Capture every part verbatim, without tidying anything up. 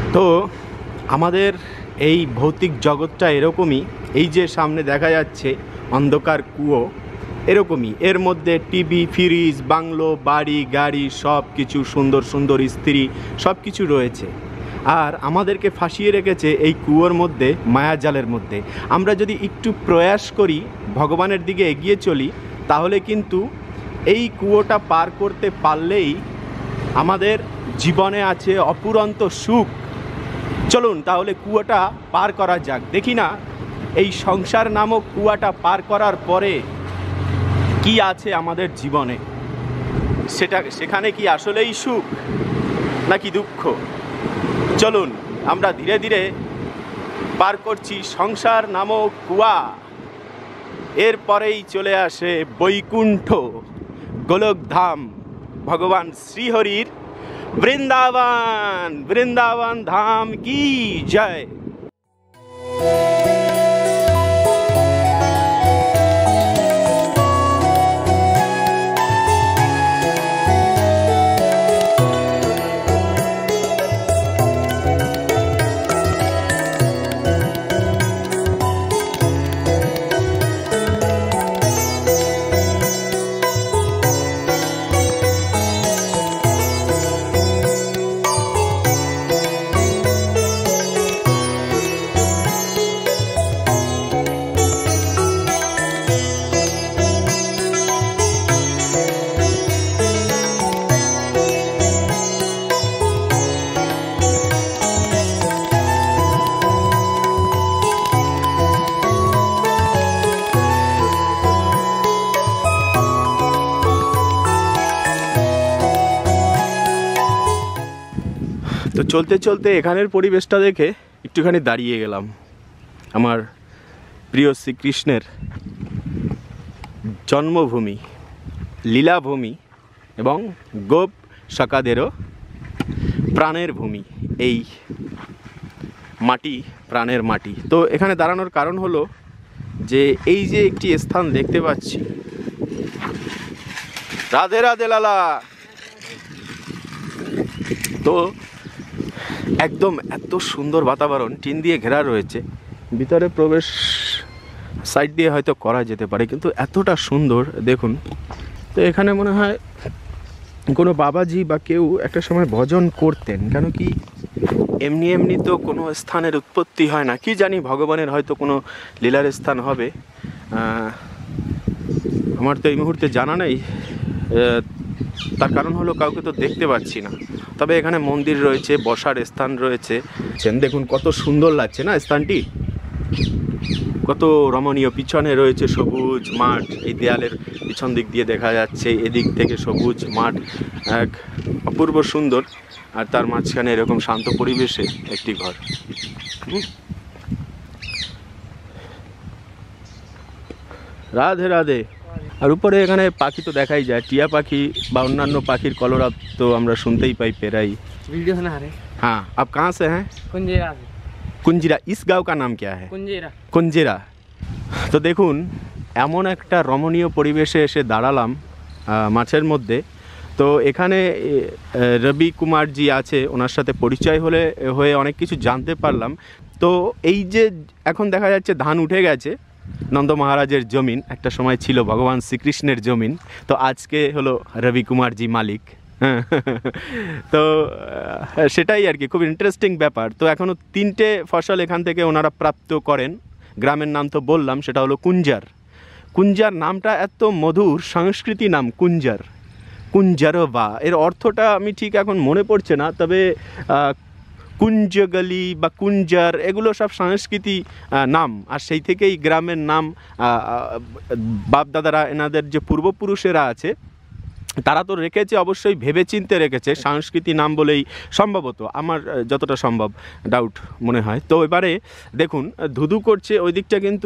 তো আমাদের এই ভৌতিক জগৎটা এরকমই, এই যে সামনে দেখা যাচ্ছে অন্ধকার কুয়ো, এরকমই। এর মধ্যে টিভি, ফ্রিজ, বাংলো, বাড়ি, গাড়ি, সব কিছু, সুন্দর সুন্দর স্ত্রী, সব কিছু রয়েছে। আর আমাদেরকে ফাঁসিয়ে রেখেছে এই কুয়োর মধ্যে, মায়াজালের মধ্যে। আমরা যদি একটু প্রয়াস করি, ভগবানের দিকে এগিয়ে চলি, তাহলে কিন্তু এই কুয়োটা পার করতে পারলেই আমাদের জীবনে আছে অপুরন্ত সুখ। চলুন তাহলে কুয়োটা পার করা যাক। দেখি না এই সংসার নামক কুয়াটা পার করার পরে কি আছে আমাদের জীবনে, সেটা সেখানে কি আসলেই সুখ নাকি দুঃখ। চলুন আমরা ধীরে ধীরে পার করছি সংসার নামক কুয়া। এরপরেই চলে আসে বৈকুণ্ঠ, গোলকধাম, ভগবান শ্রীহরির বৃন্দাবন। বৃন্দাবন ধাম কি জয়। তো চলতে চলতে এখানের পরিবেশটা দেখে একটুখানি দাঁড়িয়ে গেলাম। আমার প্রিয় শ্রীকৃষ্ণের জন্মভূমি, লীলাভূমি এবং গোপ সকাদেরও প্রাণের ভূমি। এই মাটি প্রাণের মাটি। তো এখানে দাঁড়ানোর কারণ হলো যে এই যে একটি স্থান দেখতে পাচ্ছি। রাধে রাধে লালা। তো একদম এত সুন্দর বাতাবরণ, টিন দিয়ে ঘেরা রয়েছে, ভিতরে প্রবেশ সাইড দিয়ে হয়তো করা যেতে পারে, কিন্তু এতটা সুন্দর দেখুন। তো এখানে মনে হয় কোনো বাবাজি বা কেউ একটা সময় ভজন করতেন, কেন কি এমনি এমনি তো কোনো স্থানের উৎপত্তি হয় না। কি জানি ভগবানের হয়তো কোনো লীলার স্থান হবে, আমার তো এই মুহূর্তে জানা নেই। তার কারণ হলো কাউকে তো দেখতে পাচ্ছি না। তবে এখানে মন্দির রয়েছে, বসার স্থান রয়েছে। দেখুন কত সুন্দর লাগছে না স্থানটি, কত রমণীয়। পিছনে রয়েছে সবুজ মাঠ, এই দেয়ালের পিছন দিক দিয়ে দেখা যাচ্ছে, এদিক থেকে সবুজ মাঠ, এক অপূর্ব সুন্দর। আর তার মাঝখানে এরকম শান্ত পরিবেশে একটি ঘর। রাধে রাধে। আর উপরে এখানে পাখি তো দেখাই যায়, টিয়া পাখি বা অন্যান্য পাখির কলরব তো আমরা শুনতেই পাই পেরাই। वीडियो बना रहे। हाँ, आप कहाँ से हैं? कुंजेरा। कुंजिरा। इस गांव का नाम क्या है? कुंजेरा। कुंजिरा। তো দেখুন এমন একটা রমণীয় পরিবেশে এসে দাঁড়ালাম মাঠের মধ্যে। তো এখানে রবি কুমার জি আছে, ওনার সাথে পরিচয় হলে হয়ে অনেক কিছু জানতে পারলাম। তো এই যে এখন দেখা যাচ্ছে ধান উঠে গেছে, নন্দ মহারাজের জমিন একটা সময় ছিল ভগবান শ্রীকৃষ্ণের জমিন। তো আজকে হলো রবি কুমার জি মালিক। তো সেটাই আর কি, খুব ইন্টারেস্টিং ব্যাপার। তো এখনও তিনটে ফসল এখান থেকে ওনারা প্রাপ্ত করেন। গ্রামের নাম তো বললাম, সেটা হলো কুঞ্জার। কুঞ্জার নামটা এত মধুর, সংস্কৃতি নাম কুঞ্জার, কুঞ্জারবা। এর অর্থটা আমি ঠিক এখন মনে পড়ছে না, তবে কুঞ্জগলি বা কুঞ্জার এগুলো সব সংস্কৃতি নাম। আর সেই থেকেই গ্রামের নাম বাপদাদারা, এনাদের যে পূর্বপুরুষেরা আছে তারা তো রেখেছে, অবশ্যই ভেবেচিন্তে রেখেছে, সংস্কৃতি নাম বলেই সম্ভবত, আমার যতটা সম্ভব ডাউট মনে হয়। তো এবারে দেখুন ধুধু করছে ওই দিকটা, কিন্তু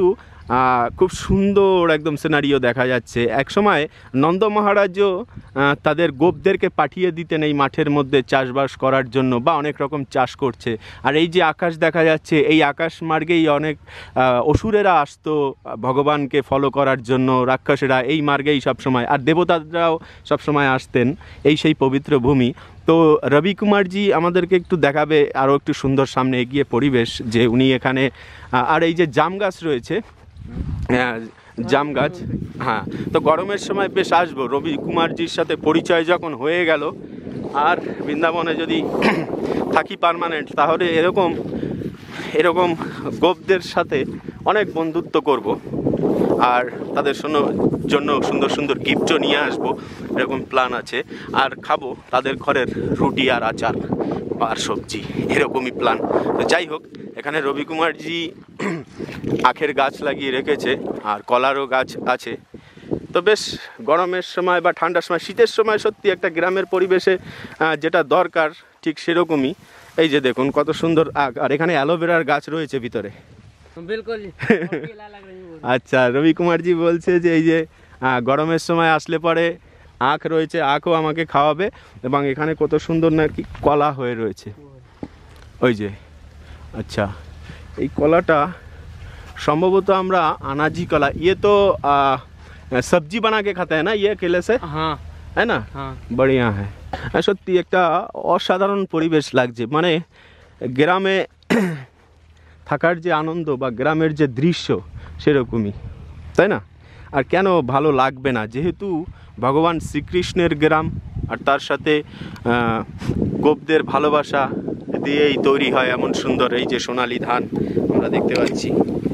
খুব সুন্দর একদম সিনারিও দেখা যাচ্ছে। একসময় নন্দ মহারাজও তাদের গোপদেরকে পাঠিয়ে দিতেন এই মাঠের মধ্যে চাষবাস করার জন্য, বা অনেক রকম চাষ করছে। আর এই যে আকাশ দেখা যাচ্ছে, এই আকাশ মার্গেই অনেক অসুরেরা আসতো ভগবানকে ফলো করার জন্য, রাক্ষসেরা এই মার্গেই সবসময়, আর দেবতারাও সবসময় আসতেন। এই সেই পবিত্র ভূমি। তো রবি কুমারজি আমাদেরকে একটু দেখাবে আরও একটু সুন্দর সামনে এগিয়ে পরিবেশ, যে উনি এখানে, আর এই যে জাম গাছ রয়েছে, জাম গাছ, হ্যাঁ। তো গরমের সময় বেশ আসবো, রবি কুমারজির সাথে পরিচয় যখন হয়ে গেল, আর বৃন্দাবনে যদি থাকি পার্মানেন্ট, তাহলে এরকম এরকম গোপদের সাথে অনেক বন্ধুত্ব করব, আর তাদের জন্য সুন্দর সুন্দর গিফটও নিয়ে আসবো, এরকম প্ল্যান আছে। আর খাবো তাদের ঘরের রুটি আর আচার আর সবজি, এরকমই প্ল্যান। তো যাই হোক, এখানে রবি কুমারজি আখের গাছ লাগিয়ে রেখেছে, আর কলারও গাছ আছে। তো বেশ গরমের সময় বা ঠান্ডার সময়, শীতের সময় সত্যি একটা গ্রামের পরিবেশে যেটা দরকার ঠিক সেরকমই। এই যে দেখুন কত সুন্দর আখ, আর এখানে অ্যালোভেরার গাছ রয়েছে ভিতরে। আচ্ছা, রবি কুমারজি বলছে যে এই যে গরমের সময় আসলে পরে আখ রয়েছে, আখও আমাকে খাওয়াবে, এবং এখানে কত সুন্দর নাকি কলা হয়ে রয়েছে ওই যে। আচ্ছা, এই কলাটা সম্ভবত আমরা अनाजी कला, ये तो आ, सब्जी बना के खाता है ना ये केले से? हाँ है ना, हाँ बढ़िया है। সত্যি একটা অসাধারণ পরিবেশ লাগছে, মানে গ্রামে থাকার যে আনন্দ বা গ্রামের যে দৃশ্য সেরকমই, তাই না? আর কেন ভালো লাগবে না, যেহেতু ভগবান শ্রীকৃষ্ণের গ্রাম, আর তার সাথে গোপদের ভালোবাসা দিয়েই তৈরি হয় এমন সুন্দর এই যে সোনালী ধান আমরা দেখতে পাচ্ছি।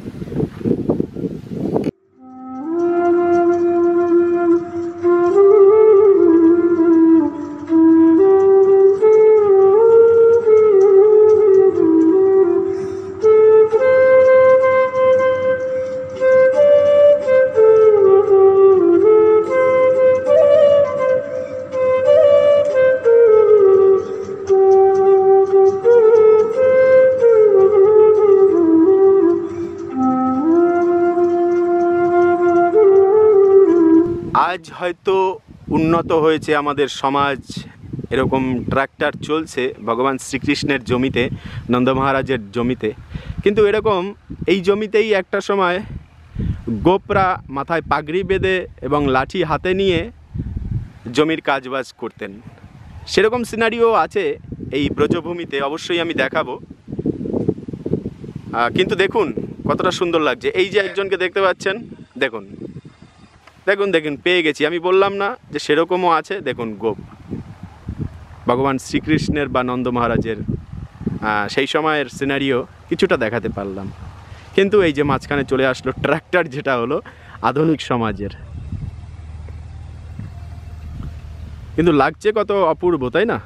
আজ হয়তো উন্নত হয়েছে আমাদের সমাজ, এরকম ট্র্যাক্টর চলছে ভগবান শ্রীকৃষ্ণের জমিতে, নন্দ মহারাজের জমিতে, কিন্তু এরকম এই জমিতেই একটা সময় গোপরা মাথায় পাগড়ি বেঁধে এবং লাঠি হাতে নিয়ে জমির কাজবাজ করতেন। সেরকম সিনারিও আছে এই ব্রজভূমিতে, অবশ্যই আমি দেখাবো। কিন্তু দেখুন কতটা সুন্দর লাগছে। এই যে একজনকে দেখতে পাচ্ছেন, দেখুন দেখুন দেখুন পেয়ে গেছি, আমি বললাম না যে সেরকমও আছে। দেখুন গোপ ভগবান শ্রীকৃষ্ণের বা নন্দ মহারাজের সেই সময়ের সিনারিও কিছুটা দেখাতে পারলাম। কিন্তু এই যে মাঝখানে চলে আসলো ট্র্যাক্টর, যেটা হলো আধুনিক সমাজের, কিন্তু লাগছে কত অপূর্ব, তাই না?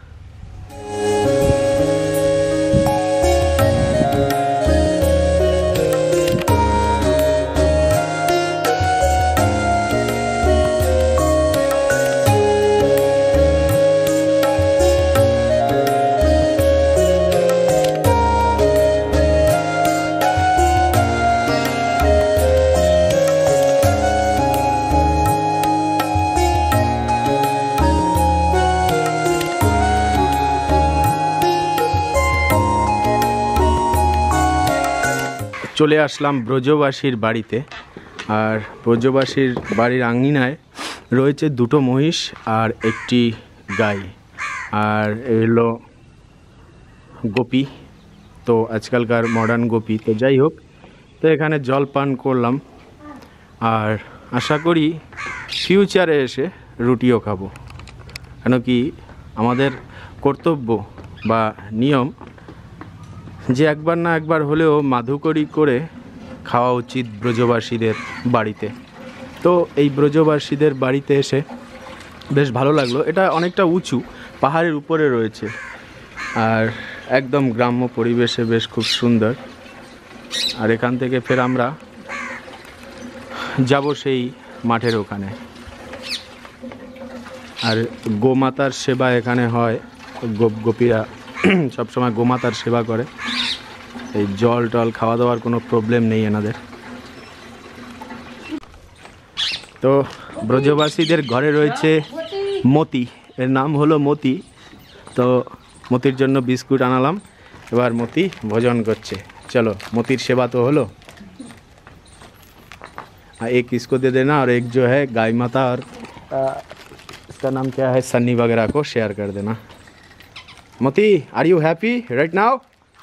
চলে আসলাম ব্রজবাসীর বাড়িতে, আর ব্রজবাসীর বাড়ির আঙিনায় রয়েছে দুটো মহিষ আর একটি গাই, আর এলো গোপী, তো আজকালকার মডার্ন গোপী। তো যাই হোক, তো এখানে জল পান করলাম, আর আশা করি ফিউচারে এসে রুটিও খাবো, কেন কি আমাদের কর্তব্য বা নিয়ম যে একবার না একবার হলেও মাধুকরী করে খাওয়া উচিত ব্রজবাসীদের বাড়িতে। তো এই ব্রজবাসীদের বাড়িতে এসে বেশ ভালো লাগলো। এটা অনেকটা উঁচু, পাহাড়ের উপরে রয়েছে, আর একদম গ্রাম্য পরিবেশে বেশ খুব সুন্দর। আর এখান থেকে ফের আমরা যাব সেই মাঠের ওখানে। আর গোমাতার সেবা এখানে হয়, গোপ গোপীরা সবসময় গোমাতার সেবা করে। এই জল টল খাওয়া দাওয়ার কোনো প্রবলেম নেই এনাদের। তো ব্রজবাসীদের ঘরে রয়েছে মতি, এর নাম হলো মতি। তো মতির জন্য বিস্কুট আনালাম, এবার মতি ভোজন করছে। चलो मोतीर सेवा तो हलो। एक इसको दे देना और एक जो है गाय माता और आ, इसका नाम क्या है सन्नी वगैरह को शेयर कर देना। Moti are you happy right now?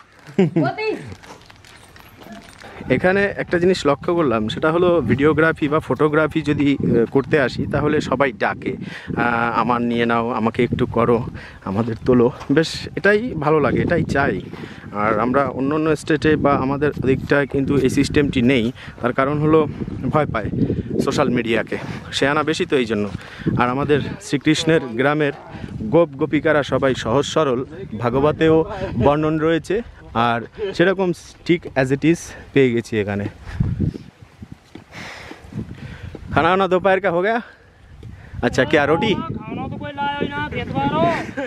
এখানে একটা জিনিস লক্ষ্য করলাম, সেটা হলো ভিডিওগ্রাফি বা ফটোগ্রাফি যদি করতে আসি তাহলে সবাই ডাকে, আমার নিয়ে নাও, আমাকে একটু করো, আমাদের তোলো। বেশ এটাই ভালো লাগে, এটাই চাই। আর আমরা অন্য অন্য স্টেটে বা আমাদের দিকটায় কিন্তু এই সিস্টেমটি নেই। তার কারণ হলো ভয় পায় সোশ্যাল মিডিয়াকে, সে আনা বেশি তো এই জন্য। আর আমাদের শ্রীকৃষ্ণের গ্রামের গোপ গোপিকারা সবাই সহজ সরল, ভাগবতেও বর্ণন রয়েছে, আর সেরকম ঠিক অ্যাজ ইট ইজ পেয়ে গেছি এখানে। खाना वाना दोपहर का हो गया? अच्छा क्या रोटी? खाना तो कोई लाया ही ना, खेत बारो।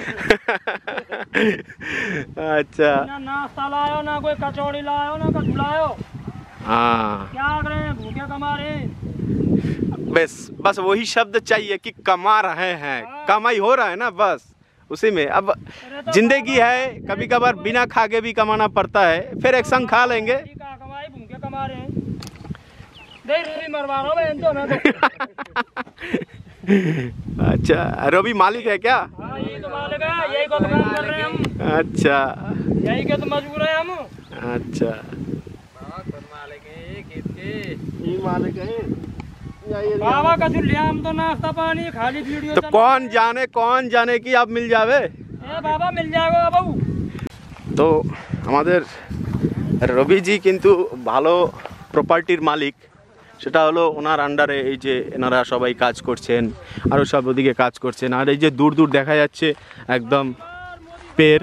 अच्छा ना नाश्ता लायो, ना कोई कचौड़ी लायो, ना कछु लायो। हाँ क्या करें, भूखे कमा रहे। बस बस वही शब्द चाहिए कि कमा रहे हैं, कमाई हो रहा है ना, बस उसी में। अब जिंदगी है, कभी कभार बिना खा के भी कमाना पड़ता है, फिर एक संग खा लेंगे। कमाई भूखे कमा रहे हैं, दे रोटी मरवा रहा हूं तो मैं तो। अच्छा रवि मालिक है क्या? हाँ यही तो मालिक है, यही को तो काम कर रहे हैं हम। अच्छा यही के तो मजबूर है हम। अच्छा मालिक है खेत के, ये मालिक है। बाबा का लिया हम तो नाश्ता पानी खाली वीडियो। तो कौन जाने कौन जाने कि आप मिल जावे। ए बाबा मिल जाएगा बाबू। तो আমাদের রবিজি কিন্তু ভালো প্রপার্টির মালিক, সেটা হলো ওনার আন্ডারে এই যে এনারা সবাই কাজ করছেন, আরও সব ওদিকে কাজ করছেন। আর এই যে দূর দূর দেখা যাচ্ছে একদম পের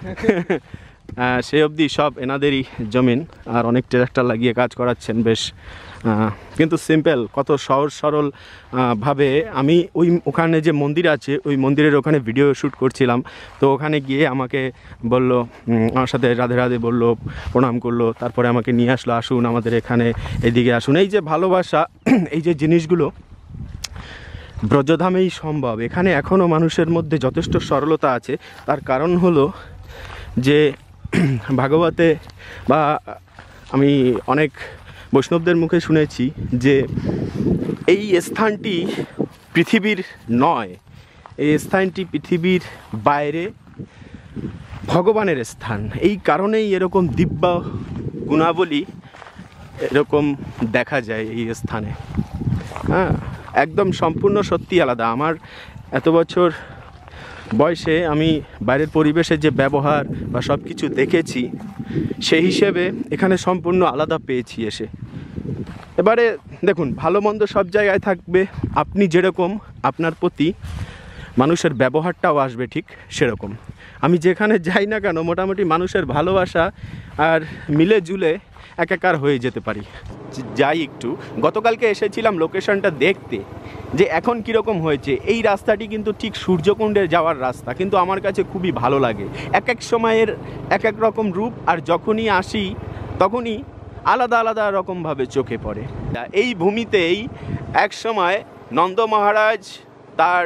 সে অবধি সব এনাদেরই জমিন, আর অনেক ট্রাক্টর লাগিয়ে কাজ করাচ্ছেন। বেশ কিন্তু সিম্পল, কত সহজ সরল ভাবে। আমি ওই ওখানে যে মন্দির আছে ওই মন্দিরের ওখানে ভিডিও শ্যুট করছিলাম, তো ওখানে গিয়ে আমাকে বলল, আমার সাথে রাধে রাধে বললো, প্রণাম করলো, তারপরে আমাকে নিয়ে আসলো, আসুন আমাদের এখানে, এদিকে আসুন। এই যে ভালোবাসা, এই যে জিনিসগুলো ব্রজধামেই সম্ভব। এখানে এখনও মানুষের মধ্যে যথেষ্ট সরলতা আছে। তার কারণ হলো যে ভাগবতে বা আমি অনেক বৈষ্ণবদের মুখে শুনেছি যে এই স্থানটি পৃথিবীর নয়, এই স্থানটি পৃথিবীর বাইরে ভগবানের স্থান। এই কারণেই এরকম দিব্য গুণাবলী এরকম দেখা যায় এই স্থানে। হ্যাঁ একদম সম্পূর্ণ সত্যি আলাদা। আমার এত বছর বয়সে আমি বাইরের পরিবেশে যে ব্যবহার বা সব কিছু দেখেছি, সেই হিসেবে এখানে সম্পূর্ণ আলাদা পেয়েছি এসে। এবারে দেখুন, ভালো মন্দ সব জায়গায় থাকবে, আপনি যেরকম আপনার প্রতি মানুষের ব্যবহারটাও আসবে ঠিক সেরকম। আমি যেখানে যাই না কেন মোটামুটি মানুষের ভালোবাসা আর মিলে জুলে একাকার হয়ে যেতে পারি। যাই একটু, গতকালকে এসেছিলাম লোকেশনটা দেখতে যে এখন কীরকম হয়েছে। এই রাস্তাটি কিন্তু ঠিক সূর্যকুণ্ডে যাওয়ার রাস্তা, কিন্তু আমার কাছে খুবই ভালো লাগে। এক এক সময়ের এক এক রকম রূপ, আর যখনই আসি তখনই আলাদা আলাদা রকমভাবে চোখে পড়ে। এই ভূমিতেই এক সময় নন্দ মহারাজ তার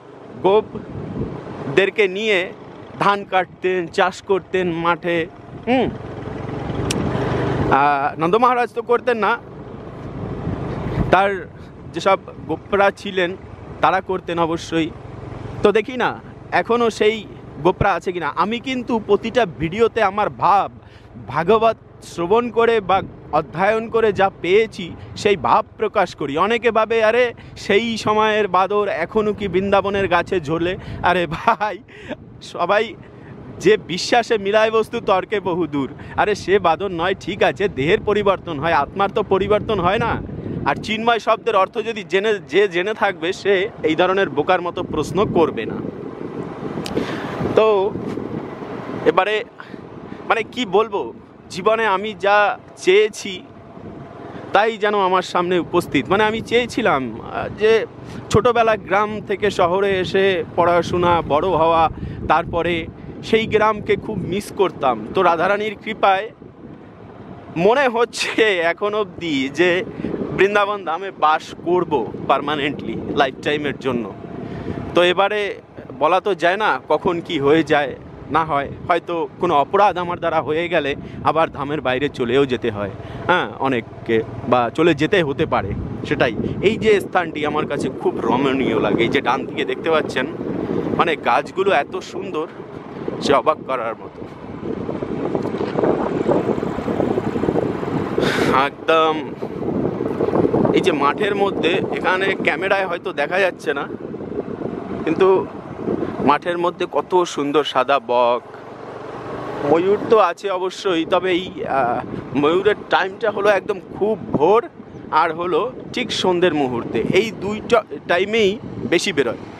গোপদেরকে নিয়ে ধান কাটতেন, চাষ করতেন মাঠে। হুম নন্দ মহারাজ তো করতেন না, তার যেসব গোপরা ছিলেন তারা করতেন অবশ্যই। তো দেখি না এখনও সেই গোপরা আছে কিনা। আমি কিন্তু প্রতিটা ভিডিওতে আমার ভাব ভাগবত শ্রবণ করে বা অধ্যয়ন করে যা পেয়েছি সেই ভাব প্রকাশ করি। অনেকে ভাবে আরে সেই সময়ের বাদর এখনও কি বৃন্দাবনের গাছে ঝোলে। আরে ভাই, সবাই যে বিশ্বাসে মিলায় বস্তু তর্কে বহু দূর। আরে সে বাদর নয়, ঠিক আছে, দেহের পরিবর্তন হয়, আত্মার তো পরিবর্তন হয় না। আর চিন্ময় শব্দের অর্থ যদি জেনে যে জেনে থাকবে সে এই ধরনের বোকার মতো প্রশ্ন করবে না। তো এবারে মানে কি বলবো, জীবনে আমি যা চেয়েছি তাই যেন আমার সামনে উপস্থিত। মানে আমি চেয়েছিলাম যে ছোটোবেলা গ্রাম থেকে শহরে এসে পড়াশোনা, বড় হওয়া, তারপরে সেই গ্রামকে খুব মিস করতাম। তো রাধারানীর কৃপায় মনে হচ্ছে এখন অবধি যে বৃন্দাবন ধামে বাস করব পার্মানেন্টলি, লাইফ টাইমের জন্য। তো এবারে বলা তো যায় না কখন কি হয়ে যায় না হয়, হয়তো কোনো অপরাধ আমার দ্বারা হয়ে গেলে আবার ধামের বাইরে চলেও যেতে হয়, হ্যাঁ অনেককে, বা চলে যেতে হতে পারে। সেটাই এই যে স্থানটি আমার কাছে খুব রমণীয় লাগে। এই যে ডান দিকে দেখতে পাচ্ছেন, মানে গাছগুলো এত সুন্দর সে অবাক করার মতো। একদম এই যে মাঠের মধ্যে, এখানে ক্যামেরায় হয়তো দেখা যাচ্ছে না, কিন্তু মাঠের মধ্যে কত সুন্দর সাদা বক। ময়ূর তো আছে অবশ্যই, তবে এই ময়ূরের টাইমটা হলো একদম খুব ভোর আর হলো ঠিক সন্ধ্যের মুহূর্তে, এই দুইটা টাইমেই বেশি বেরোয়।